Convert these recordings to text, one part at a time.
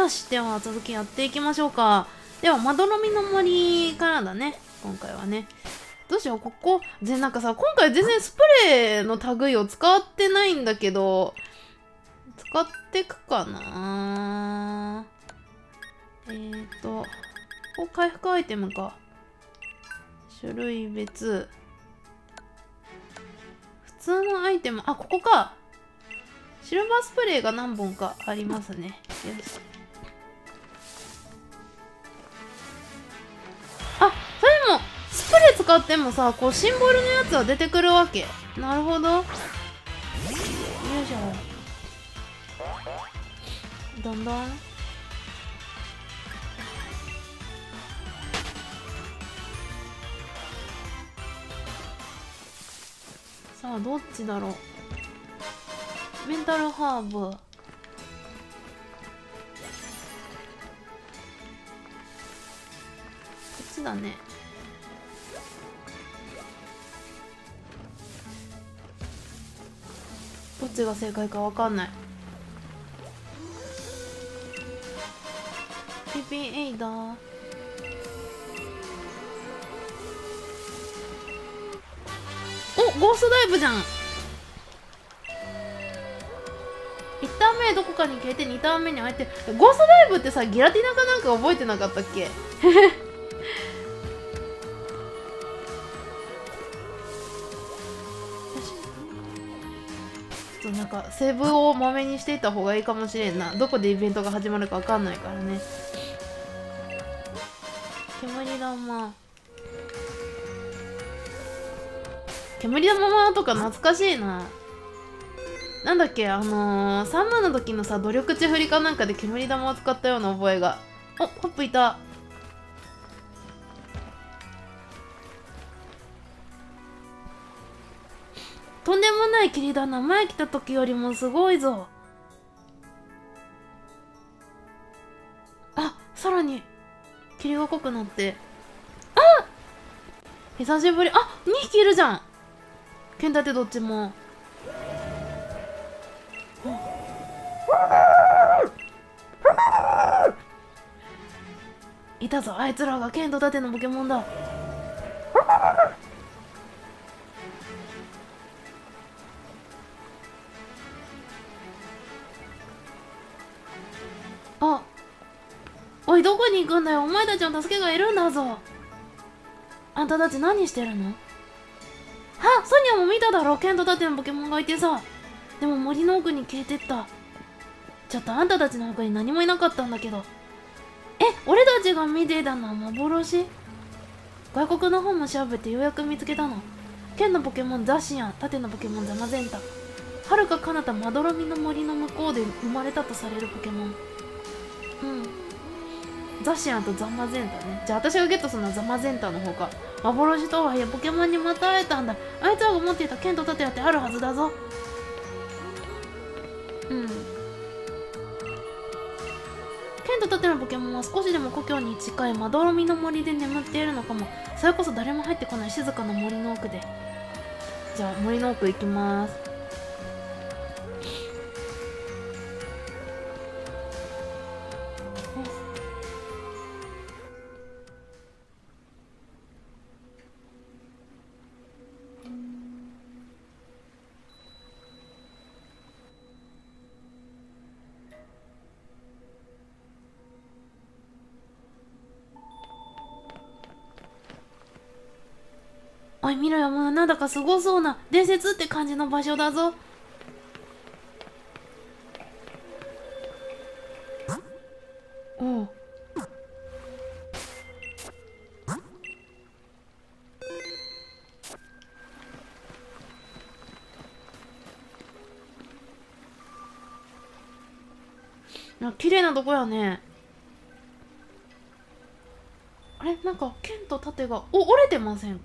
よし、では続きやっていきましょうか。では、まどろみの森からだね。今回はね。どうしよう、ここ。なんかさ、今回全然スプレーの類を使ってないんだけど、使ってくかな。ここ回復アイテムか。種類別。普通のアイテム、あ、ここか。シルバースプレーが何本かありますね。よし。あ、それも、スプレー使ってもさ、こう、シンボルのやつは出てくるわけ。なるほど。よいしょ。どんどん。さあ、どっちだろう。メンタルハーブ。こっちだね。どっちが正解かわかんない。ピピンエイダー。お、ゴーストダイブじゃん。1ターン目どこかに消えて2ターン目に入って、ゴーストダイブってさ、ギラティナかなんか覚えてなかったっけ？ちょっとなんかセーブをまめにしていた方がいいかもしれんな。どこでイベントが始まるかわかんないからね。煙玉。煙玉とか懐かしいな。なんだっけ、3万の時のさ、努力値振りかなんかで煙玉を使ったような覚えが。お、ホップいた。とんでもない霧だな。前来た時よりもすごいぞ。あ、さらに霧が濃くなって。あ、久しぶり。あ、2匹いるじゃん。剣立てどっちも。いたぞ、あいつらが剣と盾のポケモンだ。あ、おい、どこに行くんだよ。お前たちの助けがいるんだぞ。あんたたち何してるの？は、ソニアも見ただろ。剣と盾のポケモンがいてさ。でも森の奥に消えてった。ちょっとあんたたちの他に何もいなかったんだけど。俺たちが見ていたのは幻？外国の方も調べてようやく見つけたの。剣のポケモンザシアン、盾のポケモンザマゼンタ。遥か彼方まどろみの森の向こうで生まれたとされるポケモン。うん。ザシアンとザマゼンタね。じゃあ私がゲットするのはザマゼンタの方か。幻とはいえポケモンにまた会えたんだ。あいつらが持っていた剣と盾だってあるはずだぞ。うん。剣と盾のポケモンは少しでも故郷に近いまどろみの森で眠っているのかも。それこそ誰も入ってこない静かな森の奥で。じゃあ森の奥行きます。おい見ろよ、もうなんだかすごそうな伝説って感じの場所だぞ。おう。綺麗なとこやね。あれ、なんか剣と盾が折れてませんか？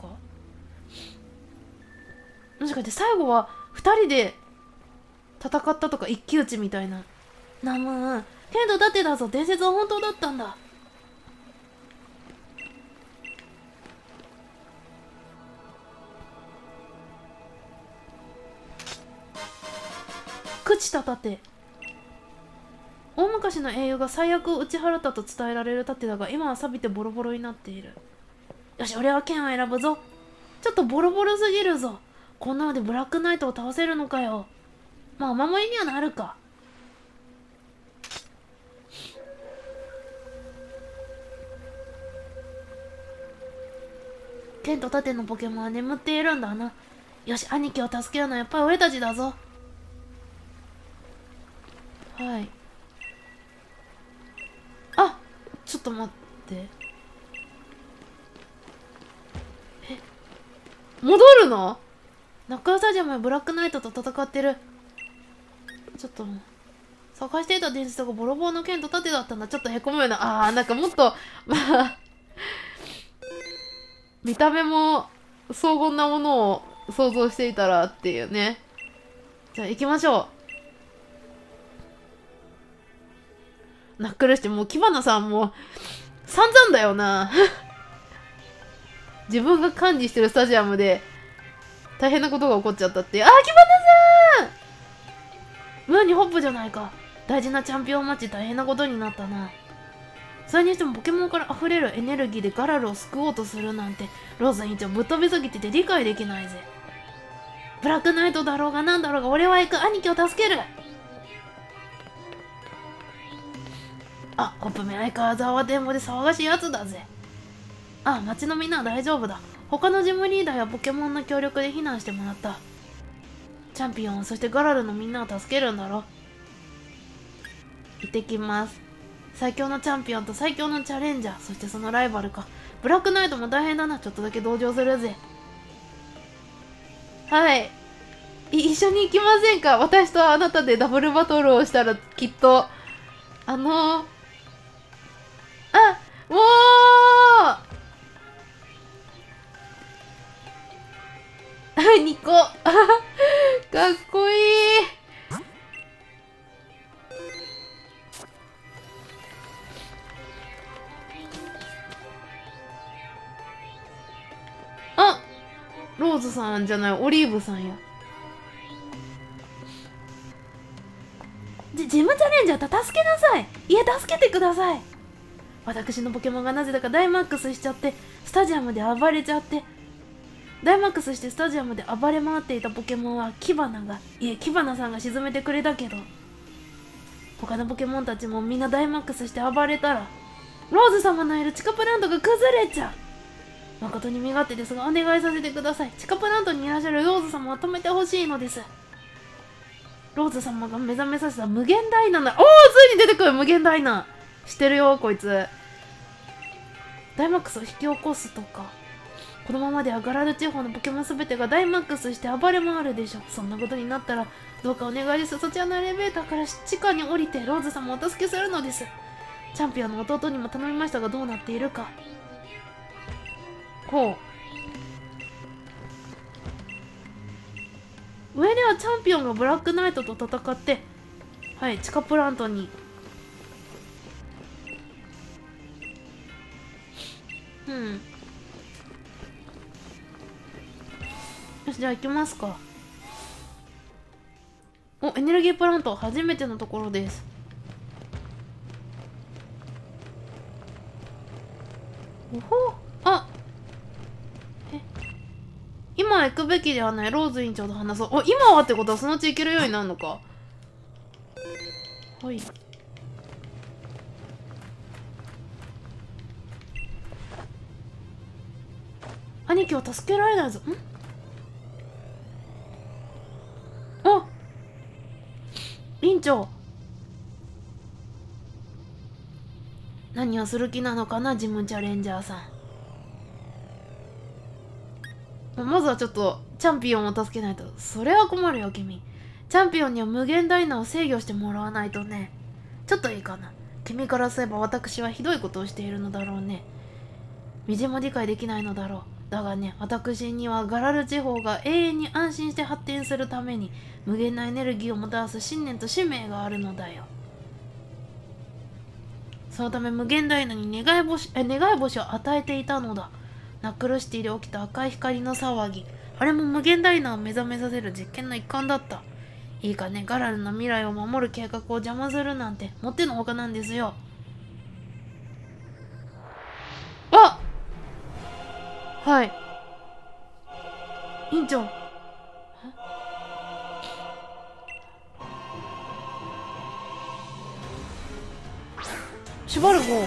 もしかして最後は2人で戦ったとか一騎打ちみたいな。なむ剣と盾だぞ。伝説は本当だったんだ。朽ちた盾。 大昔の英雄が最悪を打ち払ったと伝えられる盾だが、今は錆びてボロボロになっている。よし、俺は剣を選ぶぞ。ちょっとボロボロすぎるぞ。こんなのでブラックナイトを倒せるのかよ。まあお守りにはなるか。剣と盾のポケモンは眠っているんだな。よし、兄貴を助けるのはやっぱり俺たちだぞ。はい。あ、ちょっと待って。戻るの？ナックルスタジアムはブラックナイトと戦ってる。ちょっと探していた伝説がボロボロの剣と盾だったんだ。ちょっとへこむような。なんかもっとまあ見た目も荘厳なものを想像していたらっていうね。じゃあ行きましょう。ナックルしてもうキバナさんも散々だよな自分が管理してるスタジアムで大変なことが起こっちゃったって。キバナさんムーにホップじゃないか。大事なチャンピオンマッチ大変なことになったな。それにしてもポケモンから溢れるエネルギーでガラルを救おうとするなんてローズ委員長ぶっ飛びすぎてて理解できないぜ。ブラックナイトだろうがなんだろうが俺は行く。兄貴を助ける。ホップめ相変わらず慌てんぼで騒がしいやつだぜ。町のみんなは大丈夫だ。他のジムリーダーやポケモンの協力で避難してもらった。チャンピオン、そしてガラルのみんなを助けるんだろ。行ってきます。最強のチャンピオンと最強のチャレンジャー、そしてそのライバルか。ブラックナイトも大変だな。ちょっとだけ同情するぜ。はい。一緒に行きませんか？私とあなたでダブルバトルをしたらきっと、もうニコかっこいい。ローズさんじゃない、オリーブさんや。ジムチャレンジャー助けなさい。いや、助けてください。私のポケモンがなぜだかダイマックスしちゃってスタジアムで暴れちゃって。ダイマックスしてスタジアムで暴れ回っていたポケモンはキバナさんが沈めてくれたけど、他のポケモンたちもみんなダイマックスして暴れたらローズ様のいる地下プラントが崩れちゃう。誠に身勝手ですがお願いさせてください。地下プラントにいらっしゃるローズ様を止めてほしいのです。ローズ様が目覚めさせた無限ダイナな。ついに出てくる無限ダイナ。知ってるよこいつ。ダイマックスを引き起こすとか。このままではガラル地方のポケモン全てがダイマックスして暴れ回るでしょ。そんなことになったらどうかお願いです。そちらのエレベーターから地下に降りてローズ様をお助けするのです。チャンピオンの弟にも頼みましたがどうなっているか。上ではチャンピオンがブラックナイトと戦って、地下プラントに。よし、じゃあ行きますか。エネルギープラント初めてのところです。今行くべきではない。ローズ委員長と話そう。今はってことはそのうち行けるようになるのか。兄貴は助けられないぞ。委員長、何をする気なのかな、ジムチャレンジャーさん。まずはちょっとチャンピオンを助けないと。それは困るよ君。チャンピオンには無限ダイナを制御してもらわないとね。ちょっといいかな。君からすれば私はひどいことをしているのだろうね。みじんも理解できないのだろう。だがね、私にはガラル地方が永遠に安心して発展するために無限なエネルギーをもたらす信念と使命があるのだよ。そのため無限ダイナに願い星を与えていたのだ。ナックルシティで起きた赤い光の騒ぎ、あれも無限ダイナを目覚めさせる実験の一環だった。 いいかね、ガラルの未来を守る計画を邪魔するなんてもってのほかなんですよ。あ、はい、委員長。シュバルゴ。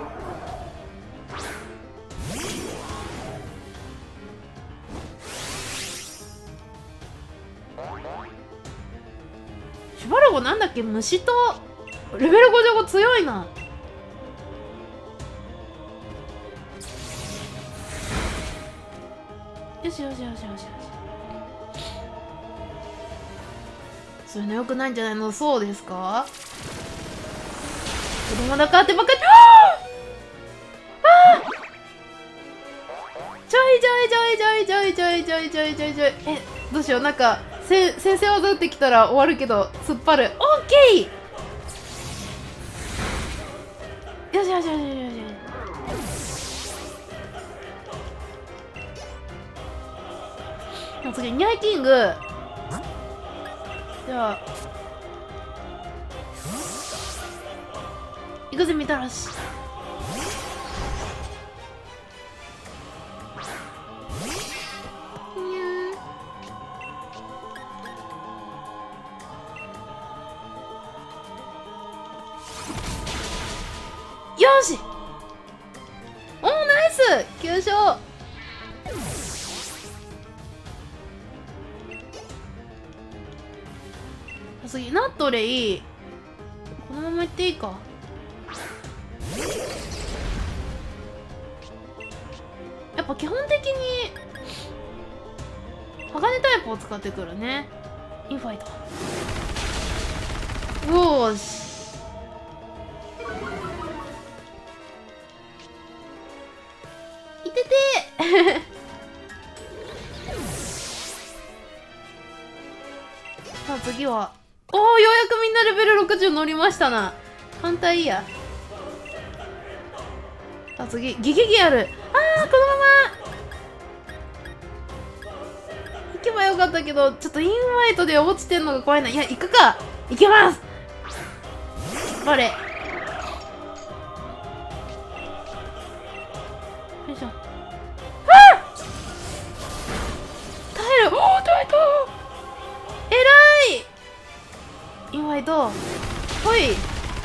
シュバルゴなんだっけ、虫とレベル55強いな。よしよしよしよしよし。そういうのよくないんじゃないの？そうですか？子供だからってばっかり。ちょいちょいちょいちょいちょいちょいちょいちょいちょいちょい。え、どうしよう。なんか先生技打ってきたら終わるけど突っ張る。オッケー。よしよしよしよしよし。次ニャイキング。じゃあ行くぜみたらし。よし、おー、ナイス急所。次ナットレイ、このままいっていいか。やっぱ基本的に鋼タイプを使ってくるね。インファイト。よーし、いててさあ次は、おお、ようやくみんなレベル60乗りましたな。反対いいや。さあ次ギギギある。あー、このまま行けばよかったけど、ちょっとインファイトで落ちてんのが怖いな。いや、行くか。行けます。バレ。よいしょ。耐える。おお、耐えた。えらい。インファイト。ほい。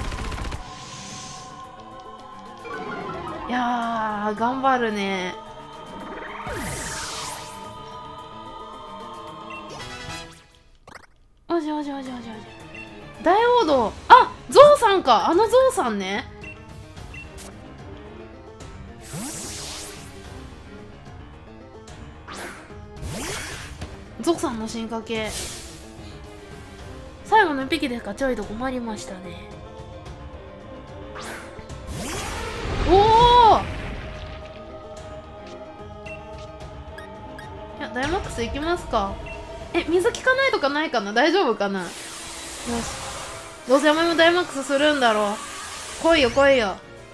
いやー、頑張るね。おしおしおしおしおし。大王道。あ、ゾウさんか。あのゾウさんね。ゾウさんの進化系。最後の一匹ですか。ちょいと困りましたね。おお。いや、ダイマックスいきますか。え、水効かないとかないかな。大丈夫かな。よし、どうせお前もダイマックスするんだろう。来いよ来いよ。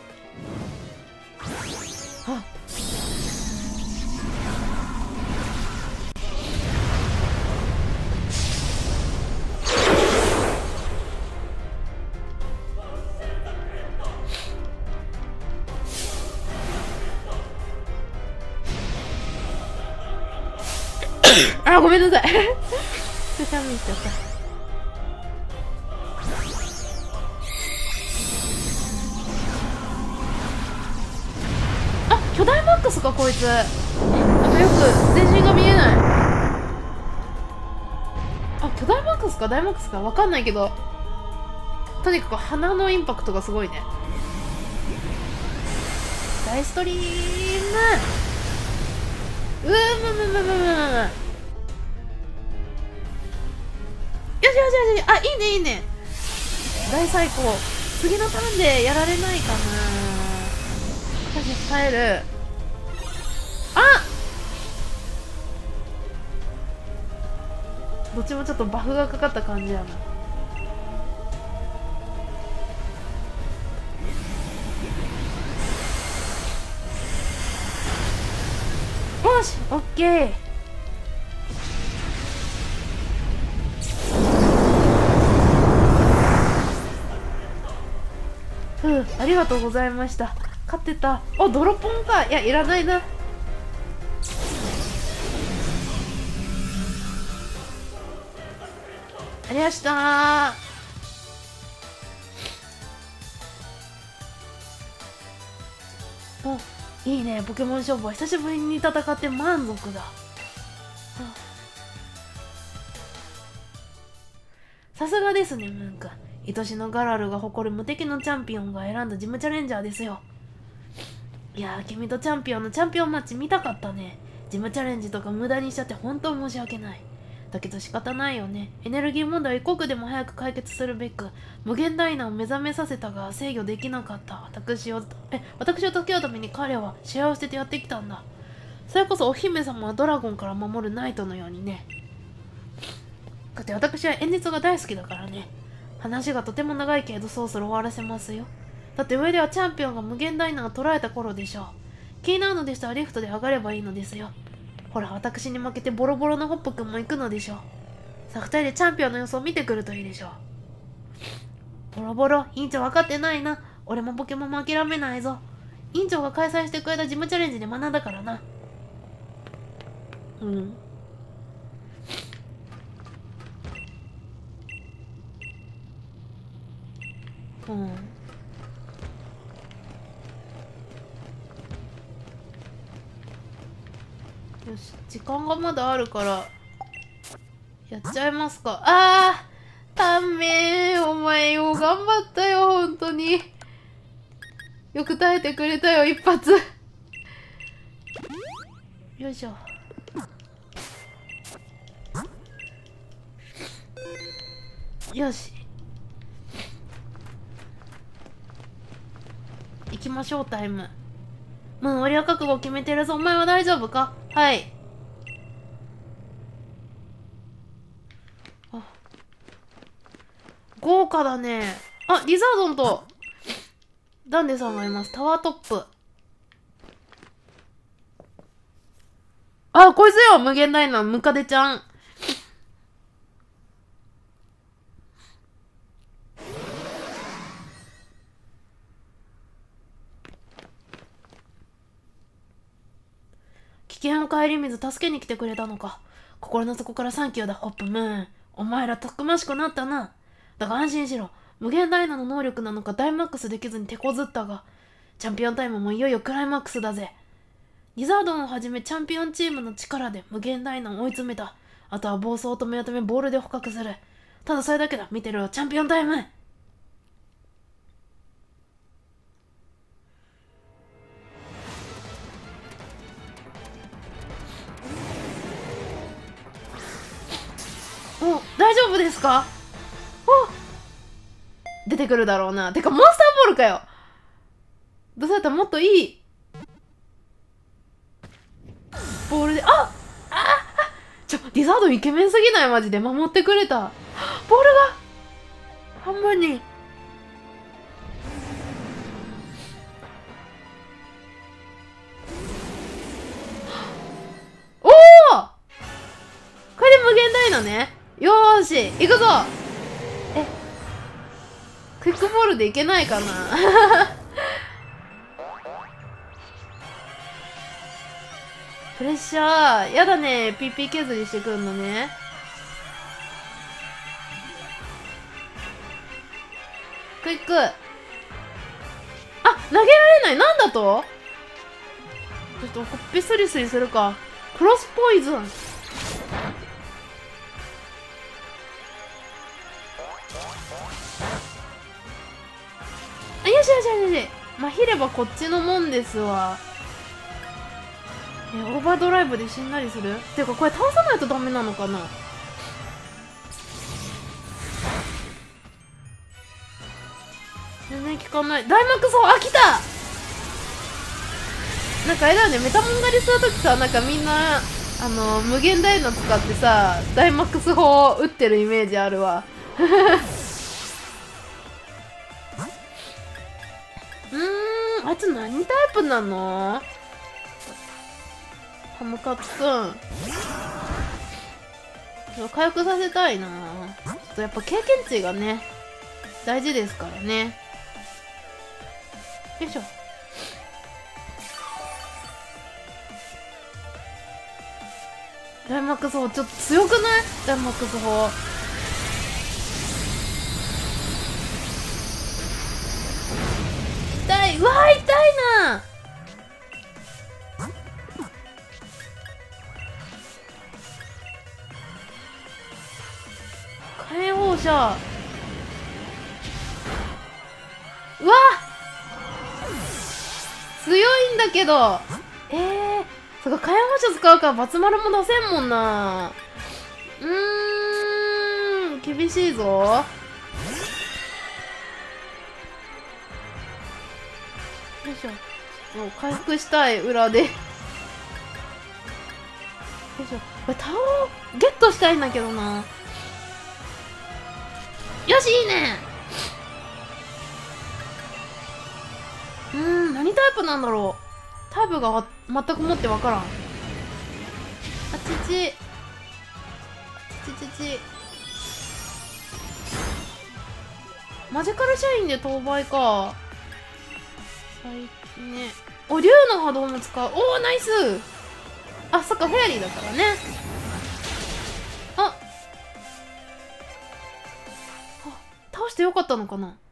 あ、ごめんなさい。くしゃみしちゃった。あ、巨大マックスかこいつ。なんかよく全身が見えない。あ、巨大マックスか大マックスかわかんないけど、とにかく鼻のインパクトがすごいね。大ストリーム。うーむむむむむむ。よしよしよし。あ、いいねいいね。大最高。次のターンでやられないかな。よし、耐える。あ、どっちもちょっとバフがかかった感じやな。よし、オッケー。 ありがとうございました。勝ってた。あ、ドロポンか。いや、いらないな。ありましたー。お、いいね。ポケモン勝負は久しぶりに戦って満足だ。さすがですね、ムーン君。愛しのガラルが誇る無敵のチャンピオンが選んだジムチャレンジャーですよ。いやー、君とチャンピオンのチャンピオンマッチ見たかったね。ジムチャレンジとか無駄にしちゃって本当申し訳ない。だけど仕方ないよね。エネルギー問題を一刻でも早く解決するべく無限ダイナを目覚めさせたが制御できなかった。私を助けるために彼は試合を捨ててやってきたんだ。それこそお姫様はドラゴンから守るナイトのようにね。だって私は演説が大好きだからね。話がとても長いけれどそろそろ終わらせますよ。だって上ではチャンピオンが無限ダイナを捉えた頃でしょう。気になるのでしたらリフトで上がればいいのですよ。ほら、私に負けてボロボロのホップ君も行くのでしょう。さあ、二人でチャンピオンの様子を見てくるといいでしょう。ボロボロ、委員長分かってないな。俺もポケモンも諦めないぞ。委員長が開催してくれたジムチャレンジで学んだからな。うん。うん。よし、時間がまだあるからやっちゃいますか。あー、タンメン、お前よう頑張ったよ、本当に。よく耐えてくれたよ、一発。よいしょ。よし、行きましょう。タイム。俺は覚悟を決めてるぞ。お前は大丈夫か？はい。あ、豪華だね。あ、リザードンとダンデさんがいます。タワートップ。あ、こいつよ、無限大のムカデちゃん。危険を顧みず助けに来てくれたのか。心の底からサンキューだ、ホップムーン。お前らたくましくなったな。だが安心しろ。無限ダイナの能力なのかダイマックスできずに手こずったが、チャンピオンタイムもいよいよクライマックスだぜ。リザードンをはじめチャンピオンチームの力で無限ダイナを追い詰めた。あとは暴走と目を止めボールで捕獲する。ただそれだけだ。見てろよ、チャンピオンタイム。お、大丈夫ですか？お、出てくるだろうな。てかモンスターボールかよ。どうせだったらもっといいボールで。リザードンイケメンすぎない？マジで守ってくれた。ボールが半分に。おお、これで無限大のね。よーし、行くぞ。クイックボールでいけないかな。プレッシャー。やだね。PP 削りしてくんのね。クイック。あ、投げられない。なんだと？ちょっとほっぺスリスリするか。クロスポイズン。よしよしよしよし。まひればこっちのもんですわ。オーバードライブでしんなりする？っていうかこれ倒さないとダメなのかな？全然効かない。ダイマックス砲、あ、来た。なんかあれだよね、メタモン狩りするときさ、なんかみんな無限大の使ってさ、ダイマックス砲撃ってるイメージあるわ。あいつ何タイプなの？ハムカツくん。回復させたいな。ちょっとやっぱ経験値がね、大事ですからね。 よいしょ。ダイマックス砲ちょっと強くない？ダイマックス砲。痛い。うわー、痛いな。火炎放射。うわ強いんだけど。そうか、火炎放射使うからバツ丸も出せんもんな。厳しいぞ。よいしょ。ちょっと回復したい、裏で。よいしょ。これタワーをゲットしたいんだけどな。よし、いいね。何タイプなんだろう。タイプが全くもってわからん。あちち。マジカルシャインで当倍か。最近ね。お、竜の波動も使う。おー、ナイス。あ、そっか、フェアリーだからね。あ、倒してよかったのかな。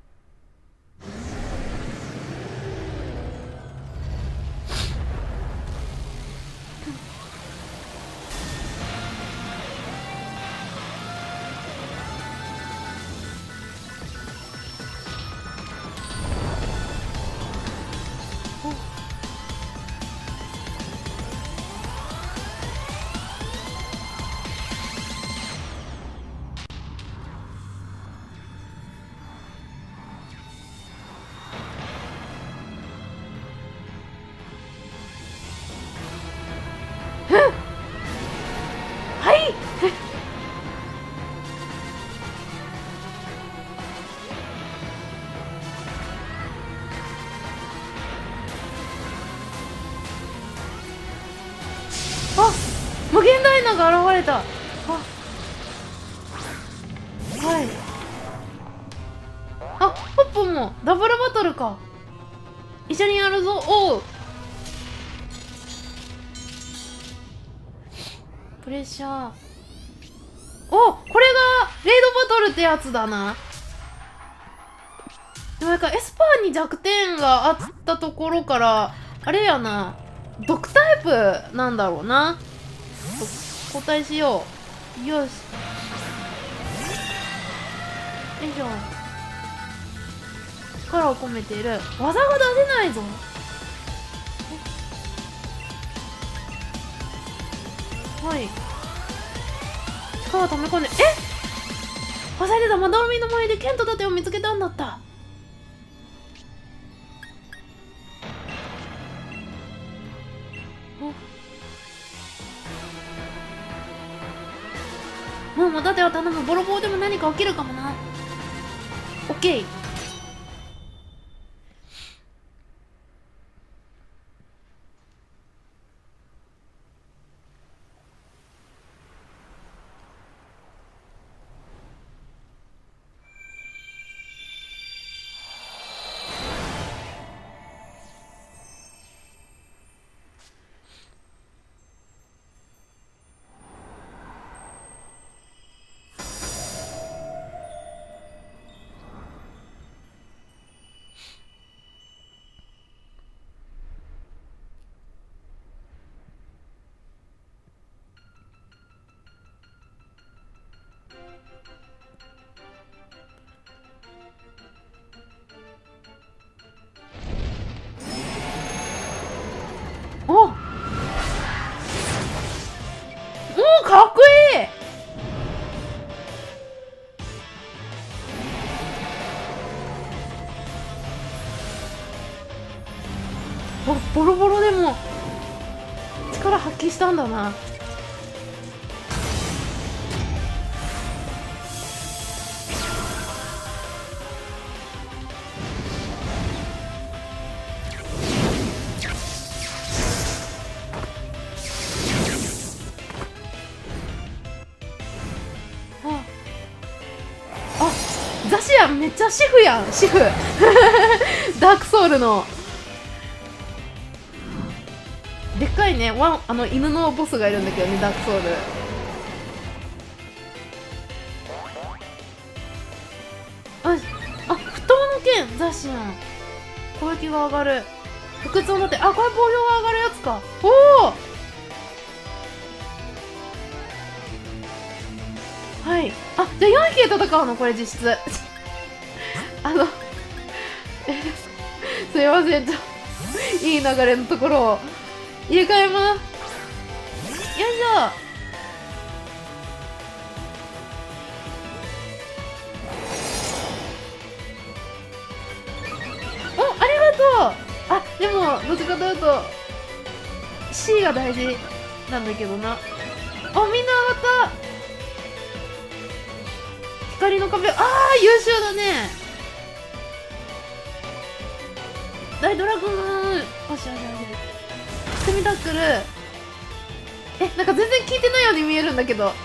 はい。あ、無限ダイナが現れた。はい。あ、ホップもダブルバトルか。一緒にやるぞ。おう。プレッシャー。お、これがレイドバトルってやつだな。でもなんかエスパーに弱点があったところからあれやな、毒タイプなんだろうな。交代しよう。よし。よいしょ。力を込めている。技が出せないぞ。はい。力を溜め込んで、忘れてた。まどろみの前で剣と盾を見つけたんだった。もう盾を頼む。ボロボロでも何か起きるかもな。オッケー。お、かっこいい。ボロボロでも力発揮したんだな。ザシアンめっちゃシフやん、シフ。 ダークソウルのでっかいね犬のボスがいるんだけどね、ダークソウル。不当の剣ザシアン、攻撃が上がる。不屈を持って、これ防御が上がるやつか。おお、はい。じゃあ4匹で戦うのこれ実質すいません、いい流れのところを入れ替えます。よいしょ。ありがとう。でもどっちかというと C が大事なんだけどな。みんな上がった。光の壁、優秀だね。大ドラグーン、よしよしよし。セミタックル、なんか全然効いてないように見えるんだけど。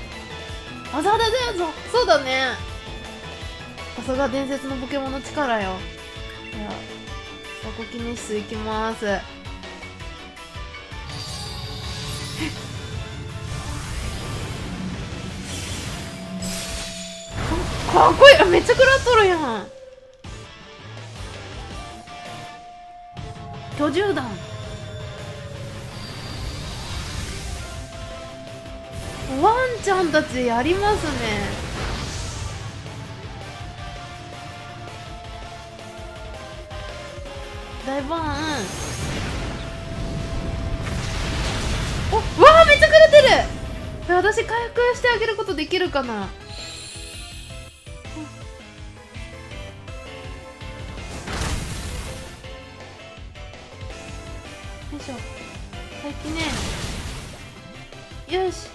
そうだね。さすが伝説のポケモンの力よ。じゃあサコキネシスいきます。かっこいい。めっちゃ食らっとるやん。巨獣弾、ワンちゃんたちやりますね。大バーン。めっちゃ食らってる。私回復してあげることできるかな。よいしょ。最近ね。よし。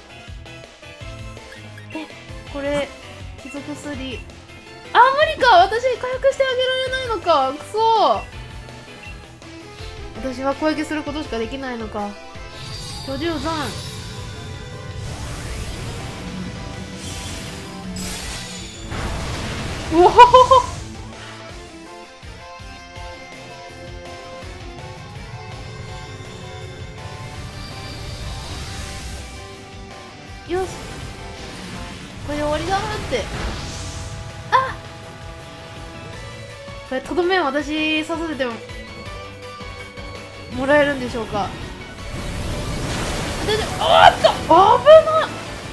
これ貴族3。無理か。私回復してあげられないのか。くそ。私は攻撃することしかできないのか。居住山。おお、よし、これで終わりだーって。これとどめを私刺させてもらえるんでしょうか。大丈夫。危なっ。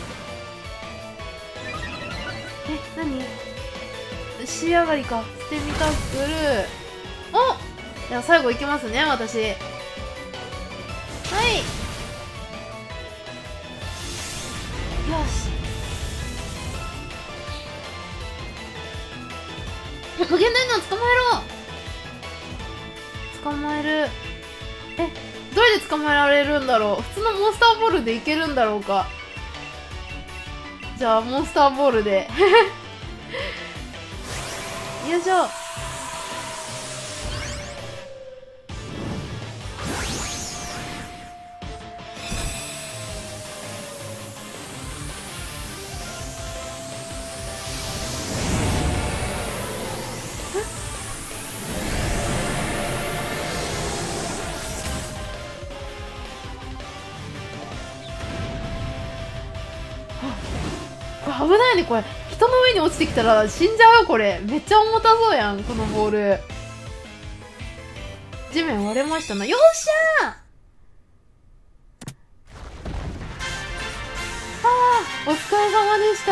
何、仕上がりか。ステミタックル。じゃあ最後いきますね、私。はい。よし。無限大の捕まえろ。捕まえる。どれで捕まえられるんだろう。普通のモンスターボールでいけるんだろうか。じゃあモンスターボールでよいしょ。危ないね。これ人の上に落ちてきたら死んじゃうよ。これめっちゃ重たそうやん、このボール。地面割れましたな。よっしゃー。お疲れ様でした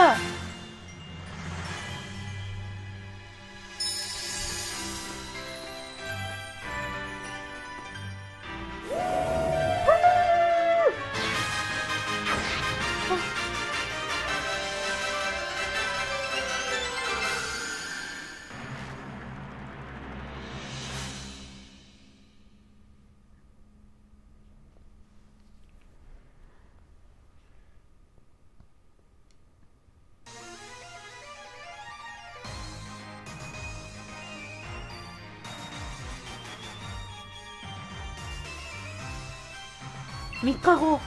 。3日後。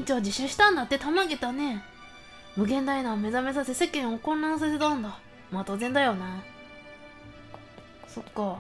院長は自首したんだって。たまげたね。無限ダイナを目覚めさせ世間を混乱させたんだ。まあ当然だよな。そっか。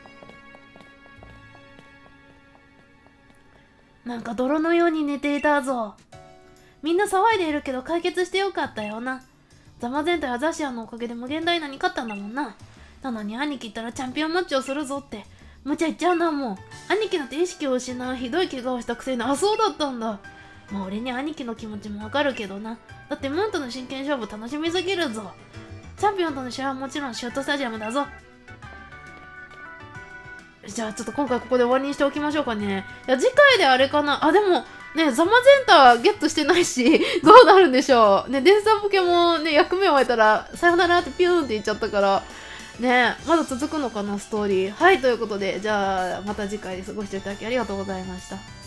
なんか泥のように寝ていたぞ。みんな騒いでいるけど解決してよかったよな。ザマ全体はザシアンのおかげで無限ダイナに勝ったんだもんな。なのに兄貴ったらチャンピオンマッチをするぞって無茶言っちゃうんだもん。兄貴なんて意識を失うひどい怪我をしたくせに、あ、そうだったんだ。まあ俺に兄貴の気持ちもわかるけどな。だってムーンとの真剣勝負楽しみすぎるぞ。チャンピオンとの試合はもちろんシュートスタジアムだぞ。じゃあちょっと今回ここで終わりにしておきましょうかね。いや次回であれかなあ、でもね、ザマゼンタゲットしてないしどうなるんでしょうね。電車ポケもね、役目を終えたらさよならってピューンって言っちゃったからね、まだ続くのかなストーリー。はい、ということでじゃあまた次回過ごしていただきありがとうございました。